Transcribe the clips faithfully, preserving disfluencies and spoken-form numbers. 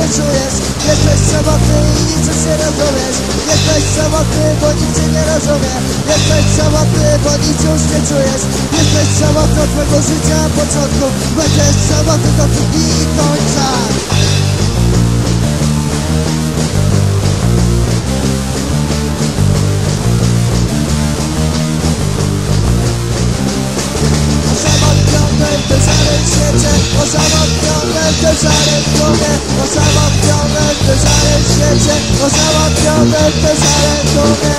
nie czujesz. Jesteś samotny i niczym się rozumiesz. Jesteś samotny, bo nikt cię nie rozumie. Jesteś samotny, bo nic już nie czujesz. Jesteś samotny od twego życia początku. Będziesz samotny do dni i końca. W tym szarym świecie, osamotnione w tym szarym dumie. Osamotnione w tym szarym świecie, osamotnione w tym szarym dumie.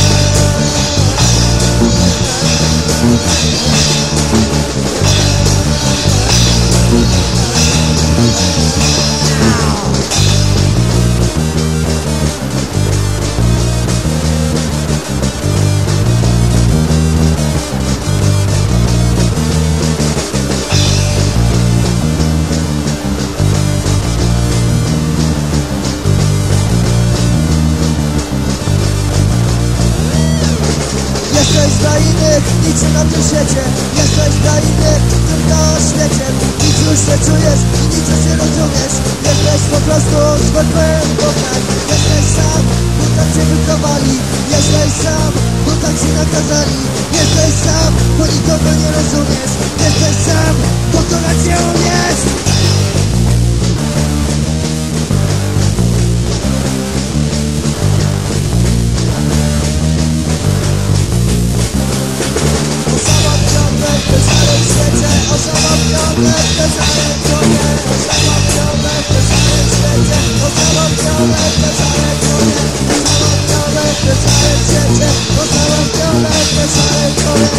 Jesteś dla innych, niczym na tym świecie. Jesteś dla innych, tylko na świecie. Nic już nie czujesz i nic już nie rozumiesz. Jesteś po prostu zwykłym gównem. Jesteś sam, bo tak cię wychowali. Jesteś sam, bo tak ci nakazali. Jesteś sam, bo nikogo nie rozumiesz. Jesteś sam, bo to na cię jest. Osamotnione w tym szarym dumie. Osamotnione w tym szarym świecie. Osamotnione w tym szarym dumie. Osamotnione w tym szarym świecie. Osamotnione w tym szarym dumie.